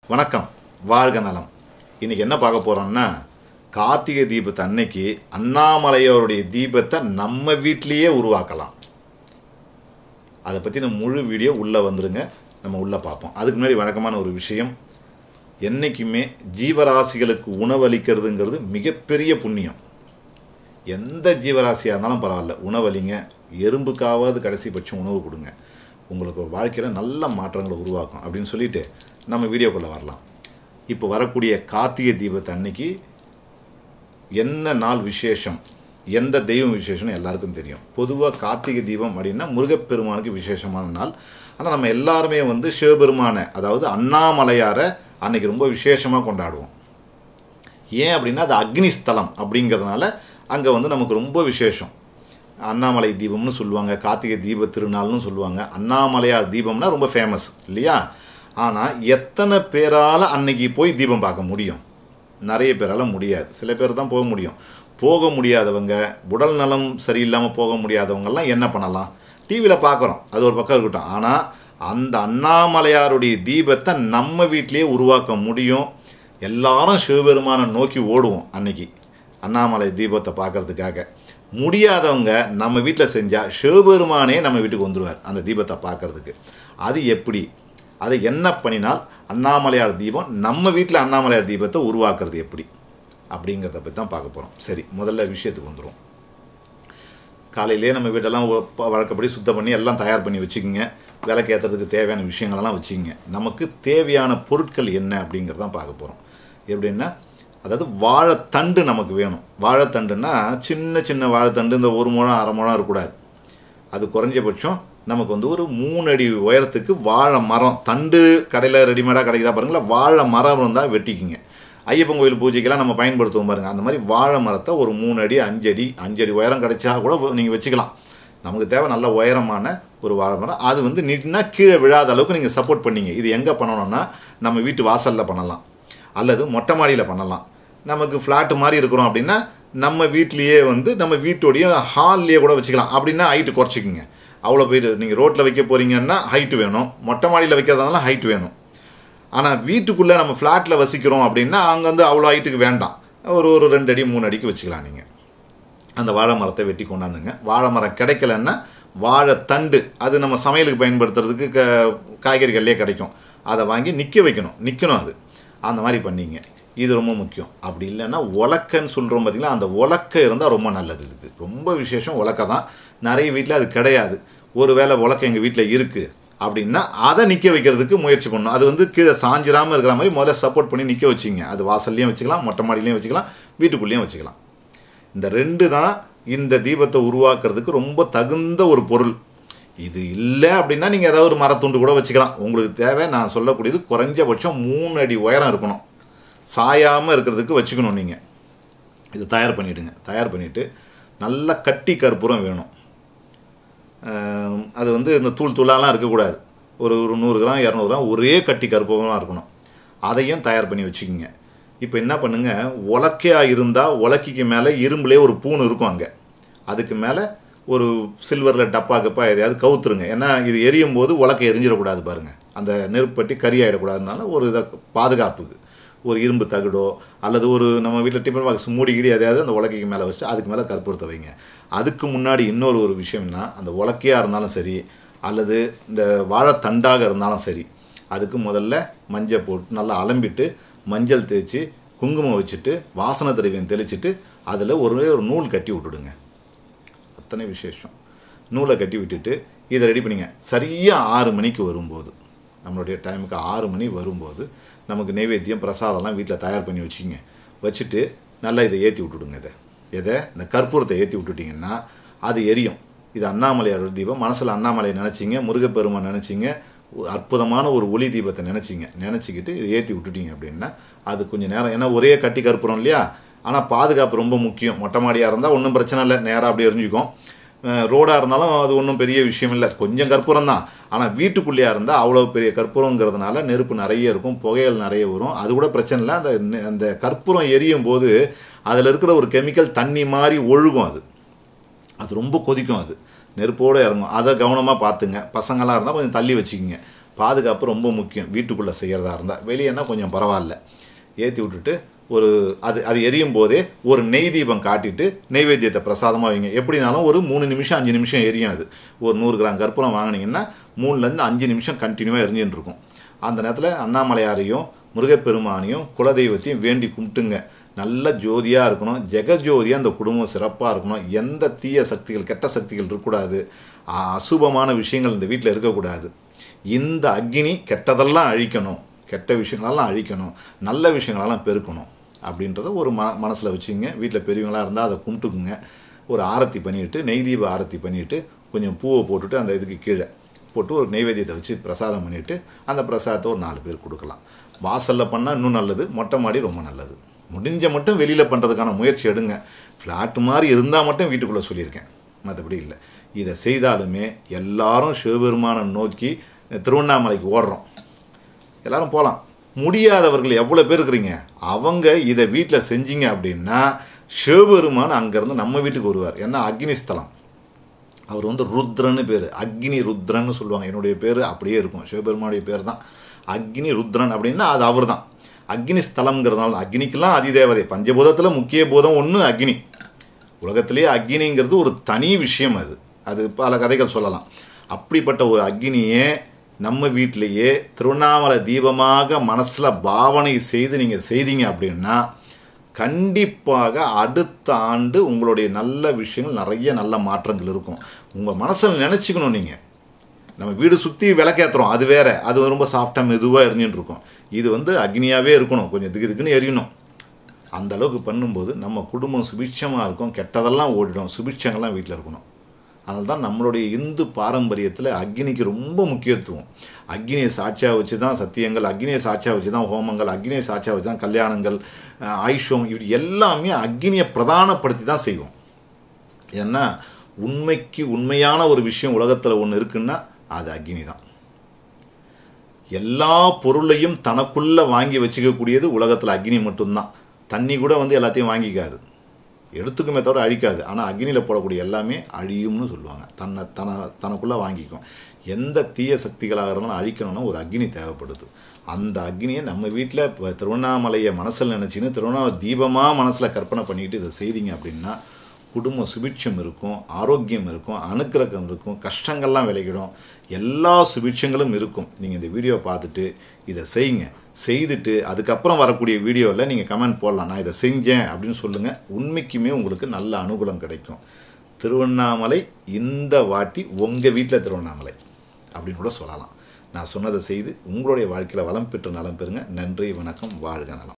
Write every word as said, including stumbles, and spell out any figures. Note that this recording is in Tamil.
வணக்கம், வாழ்க நலம். இன்றைக்கி என்ன பார்க்க போகிறோம்னா, கார்த்திகை தீபத்தை அன்னைக்கு அண்ணாமலையாருடைய தீபத்தை நம்ம வீட்டிலையே உருவாக்கலாம். அதை பற்றின முழு வீடியோ உள்ளே வந்துருங்க, நம்ம உள்ளே பார்ப்போம். அதுக்கு முன்னாடி வழக்கமான ஒரு விஷயம், என்றைக்குமே ஜீவராசிகளுக்கு உணவளிக்கிறதுங்கிறது மிகப்பெரிய புண்ணியம். எந்த ஜீவராசியாக இருந்தாலும் பரவாயில்ல, உணவளிங்க. எறும்புக்காவது கடைசி பட்சம் உணவு கொடுங்க, உங்களுக்கு வாழ்க்கையில் நல்ல மாற்றங்களை உருவாக்கும் அப்படின்னு சொல்லிட்டு நம்ம வீடியோக்குள்ளே வரலாம். இப்போ வரக்கூடிய கார்த்திகை தீபத்தை அன்னைக்கு என்ன நாள் விசேஷம், எந்த தெய்வம் விசேஷம்னு எல்லாருக்கும் தெரியும். பொதுவாக கார்த்திகை தீபம் அப்படின்னா முருகப்பெருமானுக்கு விசேஷமான நாள். ஆனால் நம்ம எல்லாருமே வந்து சிவபெருமானை, அதாவது அண்ணாமலையாரை அன்னைக்கு ரொம்ப விசேஷமாக கொண்டாடுவோம். ஏன் அப்படின்னா அது அக்னிஸ்தலம் அப்படிங்கிறதுனால அங்கே வந்து நமக்கு ரொம்ப விசேஷம். அண்ணாமலை தீபம்னு சொல்லுவாங்க, கார்த்திகை தீப திருநாள்னு சொல்லுவாங்க. அண்ணாமலையார் தீபம்னா ரொம்ப ஃபேமஸ் இல்லையா? ஆனால் எத்தனை பேரால் அன்னைக்கு போய் தீபம் பார்க்க முடியும்? நிறைய பேரால் முடியாது, சில பேர் தான் போக முடியும். போக முடியாதவங்க, உடல் நலம் சரியில்லாமல் போக முடியாதவங்கெல்லாம் என்ன பண்ணலாம்? டிவியில் பார்க்குறோம், அது ஒரு பக்கம் இருக்கட்டும். ஆனால் அந்த அண்ணாமலையாருடைய தீபத்தை நம்ம வீட்டிலேயே உருவாக்க முடியும். எல்லாரும் சிவபெருமானை நோக்கி ஓடுவோம் அன்னைக்கு அண்ணாமலை தீபத்தை பார்க்குறதுக்காக. முடியாதவங்க நம்ம வீட்டில் செஞ்சால் சிவபெருமானே நம்ம வீட்டுக்கு வந்துடுவார் அந்த தீபத்தை பார்க்குறதுக்கு. அது எப்படி, அதை என்ன பண்ணினால் அண்ணாமலையார் தீபம் நம்ம வீட்டில் அண்ணாமலையார் தீபத்தை உருவாக்குறது எப்படி அப்படிங்கிறத பற்றி தான் பார்க்க போகிறோம். சரி, முதல்ல விஷயத்துக்கு வந்துடும். காலையிலே நம்ம வீட்டெல்லாம் வழக்கப்படி சுத்தம் பண்ணி எல்லாம் தயார் பண்ணி வச்சுக்கோங்க. விளக்கு ஏற்றுறதுக்கு தேவையான விஷயங்களெல்லாம் வச்சுக்கோங்க. நமக்கு தேவையான பொருட்கள் என்ன அப்படிங்கிறதான் பார்க்க போகிறோம். எப்படின்னா, அதாவது வாழைத்தண்டு நமக்கு வேணும். வாழைத்தண்டுன்னா சின்ன சின்ன வாழைத்தண்டு, இந்த ஒரு முழம் அரை முழம் இருக்கக்கூடாது. அது குறைஞ்சபட்சம் நமக்கு வந்து ஒரு மூணு அடி உயரத்துக்கு வாழை மரம் தண்டு கடையில் ரெடிமேடாக கிடைக்குதா பாருங்களேன். வாழை மரம் இருந்தால் வெட்டிக்குங்க. ஐயப்பன் கோயில் பூஜைக்கெல்லாம் நம்ம பயன்படுத்துவோம் பாருங்கள், அந்த மாதிரி வாழை மரத்தை ஒரு மூணு அடி அஞ்சு அடி அஞ்சு அடி உயரம் கிடைச்சா கூட நீங்கள் வச்சுக்கலாம். நமக்கு தேவை நல்ல உயரமான ஒரு வாழை மரம். அது வந்து நின்னா கீழே விழாத அளவுக்கு நீங்கள் சப்போர்ட் பண்ணிங்க. இது எங்கே பண்ணணும்னா, நம்ம வீட்டு வாசலில் பண்ணலாம், அல்லது மொட்டை மாடியில் பண்ணலாம். நமக்கு ஃப்ளாட்டு மாதிரி இருக்கிறோம் அப்படின்னா நம்ம வீட்லேயே வந்து நம்ம வீட்டோடைய ஹால்லேயே கூட வச்சுக்கலாம். அப்படின்னா ஹைட்டு குறைச்சிக்கிங்க. அவ்வளோ போயிட்டு நீங்கள் ரோட்டில் வைக்க போகிறீங்கன்னா ஹைட்டு வேணும், மொட்டை மாடியில் வைக்கிறதுனால ஹைட் வேணும். ஆனால் வீட்டுக்குள்ளே நம்ம ஃப்ளாட்டில் வசிக்கிறோம் அப்படின்னா அங்கே வந்து அவ்வளோ ஹைட்டுக்கு வேண்டாம். ஒரு ஒரு ரெண்டு அடி மூணு அடிக்கு வச்சுக்கலாம். நீங்கள் அந்த வாழை மரத்தை வெட்டி கொண்டாந்துங்க. வாழை மரம் கிடைக்கலன்னா வாழைத்தண்டு, அது நம்ம சமையலுக்கு பயன்படுத்துறதுக்கு க காய்கறிகள்லேயே கிடைக்கும். அதை வாங்கி நிற்க வைக்கணும், நிற்கணும். அது அந்த மாதிரி பண்ணிங்க. இது ரொம்ப முக்கியம். அப்படி இல்லைன்னா உலக்கைன்னு சொல்கிறோம் பார்த்திங்களா, அந்த உலக்கை இருந்தால் ரொம்ப நல்லது. இதுக்கு ரொம்ப விசேஷம் உலக்கை தான். நிறைய வீட்டில் அது கிடையாது. ஒரு வேளை உலக்கை எங்கள் வீட்டில் இருக்குது அப்படின்னா அதை நிற்க வைக்கிறதுக்கு முயற்சி பண்ணணும். அது வந்து கீழே சாஞ்சிராமல் இருக்கிற மாதிரி முதல்ல சப்போர்ட் பண்ணி நிற்க வச்சிங்க. அது வாசல்லையும் வச்சுக்கலாம், மொட்டை மாடிலையும் வச்சுக்கலாம், வீட்டுக்குள்ளேயும் வச்சுக்கலாம். இந்த ரெண்டு தான் இந்த தீபத்தை உருவாக்குறதுக்கு ரொம்ப தகுந்த ஒரு பொருள். இது இல்லை அப்படின்னா நீங்கள் ஏதாவது ஒரு மரத்துண்டு கூட வச்சுக்கலாம். உங்களுக்கு தேவை, நான் சொல்லக்கூடியது குறைஞ்சபட்சம் மூணு அடி உயரம் இருக்கணும், சாயாமல் இருக்கிறதுக்கு வச்சுக்கணும். நீங்கள் இது தயார் பண்ணிவிடுங்க. தயார் பண்ணிவிட்டு நல்லா கட்டி கற்பூரம் வேணும். அது வந்து இந்த தூள் தூளாலாம் இருக்கக்கூடாது. ஒரு ஒரு நூறு கிராம் இரநூறு கிராம் ஒரே கட்டி கற்பூரமாக இருக்கணும். அதையும் தயார் பண்ணி வச்சுக்கோங்க. இப்போ என்ன பண்ணுங்கள், உலக்கையாக இருந்தால் உலக்கைக்கு மேலே இரும்புலேயே ஒரு பூணு இருக்கும். அங்கே அதுக்கு மேலே ஒரு சில்வரில் டப்பா கப்பா எதையாவது கவுத்துருங்க. ஏன்னா இது எரியும் போது உலக்கை எரிஞ்சிடக்கூடாது பாருங்கள், அந்த நெருப்பட்டி கறி ஆகிடக்கூடாதுனால ஒரு இதை பாதுகாப்புக்கு ஒரு இரும்பு தகடோ அல்லது ஒரு நம்ம வீட்டில் டிஃபன் பாக்ஸ் மூடிக்கிடி எதையாவது அந்த உலக்கைக்கு மேலே வச்சுட்டு அதுக்கு மேலே கற்பூரத்தை வைங்க. அதுக்கு முன்னாடி இன்னொரு ஒரு விஷயம்னா, அந்த உலக்கையாக இருந்தாலும் சரி அல்லது இந்த வாழைத்தண்டாக இருந்தாலும் சரி, அதுக்கு முதல்ல மஞ்சள் போட்டு நல்லா அலம்பிட்டு மஞ்சள் தேய்ச்சி குங்குமம் வச்சுட்டு வாசனை திரவியம் தெளிச்சுட்டு அதில் ஒரே ஒரு நூல் கட்டி விட்டுடுங்க. அத்தனை விசேஷம். நூலை கட்டி விட்டுட்டு இதை ரெடி பண்ணிங்க. சரியாக ஆறு மணிக்கு வரும்போது, நம்மளுடைய டைமுக்கு ஆறு மணி வரும்போது நமக்கு நைவேத்தியம் பிரசாதம்லாம் வீட்டில் தயார் பண்ணி வச்சுங்க. வச்சுட்டு நல்லா இதை ஏற்றி விட்டுடுங்க. இதை எதை இந்த கற்பூரத்தை ஏற்றி விட்டுட்டிங்கன்னா அது எரியும். இது அண்ணாமலையார் தீபம். மனசில் அண்ணாமலையை நினச்சிங்க, முருகப்பெருமான் நினச்சிங்க, அற்புதமான ஒரு ஒளி தீபத்தை நினச்சிங்க. நினச்சிக்கிட்டு இதை ஏற்றி விட்டுட்டிங்க அப்படின்னா அது கொஞ்சம் நேரம், ஏன்னா ஒரே கட்டி கற்பூரம் இல்லையா. ஆனால் பாதுகாப்பு ரொம்ப முக்கியம். மொட்டை மாடியாக இருந்தால் ஒன்றும் பிரச்சனை இல்லை, நேராக அப்படி எரிஞ்சிக்கும். ரோடாக இருந்தாலும் அது ஒன்றும் பெரிய விஷயம் இல்லை, கொஞ்சம் கற்பூரம் தான். ஆனால் வீட்டுக்குள்ளேயா இருந்தால் அவ்வளோ பெரிய கற்பூரங்கிறதுனால நெருப்பு நிறைய இருக்கும், புகைகள் நிறைய வரும். அது கூட பிரச்சனை இல்லை. அந்த அந்த கற்பூரம் எரியும் போது அதில் இருக்கிற ஒரு கெமிக்கல் தண்ணி மாதிரி ஒழுகும். அது அது ரொம்ப கொதிக்கும். அது நெருப்போடு இறங்கும். அதை கவனமாக பார்த்துங்க. பசங்களாக இருந்தால் கொஞ்சம் தள்ளி வச்சுக்கிங்க. பாதுகாப்பு ரொம்ப முக்கியம். வீட்டுக்குள்ளே செய்கிறதா இருந்தால், வெளியேன்னா கொஞ்சம் பரவாயில்ல, ஏற்றி விட்டுட்டு ஒரு அது அது எரியும் போதே ஒரு நெய் தீபம் காட்டிட்டு நெய்வேத்தியத்தை பிரசாதமாக வைங்க. எப்படினாலும் ஒரு மூணு நிமிஷம் அஞ்சு நிமிஷம் எரியும். அது ஒரு நூறு கிராம் கற்பூரம் வாங்கினீங்கன்னா மூணுலேருந்து அஞ்சு நிமிஷம் கண்டினியூவாக எரிஞ்சுட்டு இருக்கும். அந்த நேரத்தில் அண்ணாமலையாரையும் முருகப்பெருமானையும் குலதெய்வத்தையும் வேண்டி கும்பிட்டுங்க. நல்ல ஜோதியாக இருக்கணும், ஜெகஜோதியாக அந்த குடும்பம் சிறப்பாக இருக்கணும். எந்த தீய சக்திகள் கெட்ட சக்திகள் இருக்கக்கூடாது, அசுபமான விஷயங்கள் இந்த வீட்டில் இருக்கக்கூடாது. இந்த அக்னி கெட்டதெல்லாம் அழிக்கணும், கெட்ட விஷயங்களெல்லாம் அழிக்கணும், நல்ல விஷயங்களெல்லாம் பெருக்கணும் அப்படின்றத ஒரு ம மனசில் வச்சுங்க. வீட்டில் பெரியவங்களாக இருந்தால் அதை கும்பிட்டுக்குங்க. ஒரு ஆரத்தி பண்ணிவிட்டு நெய் தீப ஆரத்தி பண்ணிவிட்டு கொஞ்சம் பூவை போட்டுட்டு அந்த இதுக்கு கீழே போட்டு ஒரு நெய்வேத்தியத்தை வச்சு பிரசாதம் பண்ணிவிட்டு அந்த பிரசாதத்தை ஒரு நாலு பேர் கொடுக்கலாம். வாசலில் பண்ணால் இன்னும் நல்லது, மொட்டை மாடி ரொம்ப நல்லது. முடிஞ்ச மட்டும் வெளியில் பண்ணுறதுக்கான முயற்சி எடுங்க. ஃப்ளாட்டு மாதிரி இருந்தால் மட்டும் வீட்டுக்குள்ளே சொல்லியிருக்கேன், மற்றபடி இல்லை. இதை செய்தாலுமே எல்லாரும் சிவபெருமானை நோக்கி திருவண்ணாமலைக்கு ஓடுறோம், எல்லோரும் போகலாம். முடியாதவர்கள் எவ்வளோ பேர் இருக்கிறீங்க, அவங்க இதை வீட்டில் செஞ்சீங்க அப்படின்னா சிவபெருமான் அங்கேருந்து நம்ம வீட்டுக்கு வருவார். ஏன்னா அக்னிஸ்தலம், அவர் வந்து ருத்ரன்னு பேர், அக்னி ருத்ரன்னு சொல்லுவாங்க. என்னுடைய பேர் அப்படியே இருக்கும், சிவபெருமானுடைய பேர் தான் அக்னி ருத்ரன் அப்படின்னா அது அவர் தான். அக்னி ஸ்தலம்ங்கிறதுனால அக்னிக்கெல்லாம் அதிதேவதை. பஞ்சபூதத்தில் முக்கிய பூதம் ஒன்று அக்னி. உலகத்திலேயே அக்னிங்கிறது ஒரு தனி விஷயம். அது அது பல கதைகள் சொல்லலாம். அப்படிப்பட்ட ஒரு அக்னியே நம்ம வீட்டிலையே திருவண்ணாமலை தீபமாக மனசில் பாவனை செய்து நீங்கள் செய்தீங்க அப்படின்னா கண்டிப்பாக அடுத்த ஆண்டு உங்களுடைய நல்ல விஷயங்கள் நிறைய நல்ல மாற்றங்கள் இருக்கும். உங்கள் மனசில் நினச்சிக்கணும். நீங்கள் நம்ம வீடு சுற்றி விளக்கேற்றுறோம், அது வேறு, அது ரொம்ப சாஃப்டாக மெதுவாக எரிஞ்சுட்டு இருக்கும். இது வந்து அக்னியாகவே இருக்கணும், கொஞ்சம் திக்கு திக்குன்னு எரியணும். அந்த அளவுக்கு பண்ணும்போது நம்ம குடும்பம் சுபிட்சமாக இருக்கும், கெட்டதெல்லாம் ஓடிடும், சுபிட்சங்கள்லாம் வீட்டில் இருக்கணும். அதனால தான் நம்மளுடைய இந்து பாரம்பரியத்தில் அக்னிக்கு ரொம்ப முக்கியத்துவம். அக்னியை சாட்சியாக வச்சு தான் சத்தியங்கள், அக்னியை சாட்சியாக வச்சு தான் ஹோமங்கள், அக்னியை சாட்சியாக வச்சு தான் கல்யாணங்கள், ஆயுஷம், இப்படி எல்லாமே அக்னியை பிரதானப்படுத்தி தான் செய்வோம். ஏன்னா உண்மைக்கு உண்மையான ஒரு விஷயம் உலகத்தில் ஒன்று இருக்குன்னா அது அக்னி தான். எல்லா பொருளையும் தனக்குள்ளே வாங்கி வச்சுக்கக்கூடியது உலகத்தில் அக்னி மட்டும்தான். தண்ணி கூட வந்து எல்லாத்தையும் வாங்கிக்காது, எடுத்துக்குமே தவிர அழிக்காது. ஆனால் அக்னியில் போடக்கூடிய எல்லாமே அழியும்னு சொல்லுவாங்க. தன்னை தன தனக்குள்ளே வாங்கிக்கும். எந்த தீய சக்திகளாக இருந்தாலும் அழிக்கணும்னா ஒரு அக்னி தேவைப்படுது. அந்த அக்னியை நம்ம வீட்டில் இப்போ திருவண்ணாமலையை மனசில் நினச்சின்னு திருவண்ணாமலை தீபமாக மனசில் கற்பனை பண்ணிக்கிட்டு இதை செய்தீங்க அப்படின்னா குடும்ப சுபிட்சம் இருக்கும், ஆரோக்கியம் இருக்கும், அனுக்கிரகம் இருக்கும், கஷ்டங்கள்லாம் விலகிடும், எல்லா சுபிட்சங்களும் இருக்கும். நீங்கள் இந்த வீடியோ பார்த்துட்டு இதை செய்யுங்க. செய்துட்டு அதுக்கப்புறம் வரக்கூடிய வீடியோவில் நீங்கள் கமெண்ட் போடலாம், நான் இதை செஞ்சேன் அப்படின்னு சொல்லுங்கள். உண்மைக்குமே உங்களுக்கு நல்ல அனுகூலம் கிடைக்கும். திருவண்ணாமலை இந்த வாட்டி உங்கள் வீட்டில் திருவண்ணாமலை அப்படின்னு கூட சொல்லலாம். நான் சொன்னதை செய்து உங்களுடைய வாழ்க்கையில் வளம் பெற்று நலம் பெறுங்க. நன்றி, வணக்கம், வாழ்க நலம்.